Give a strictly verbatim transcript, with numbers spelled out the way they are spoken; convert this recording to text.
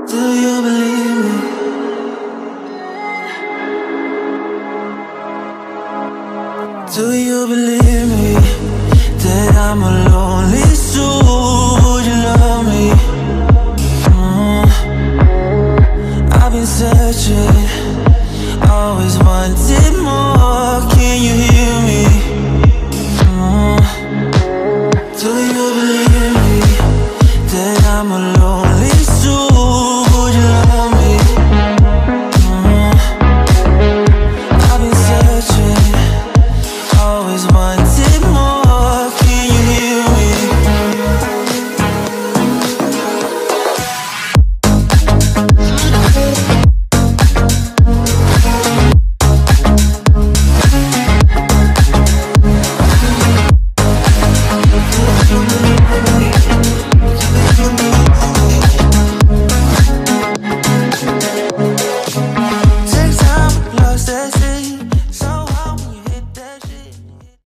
Do you believe me? Do you believe me that I'm a lonely soul? Would you love me? Mm. I've been searching, always wanted more. Can you hear me? Mm. Do you believe me that I'm alone?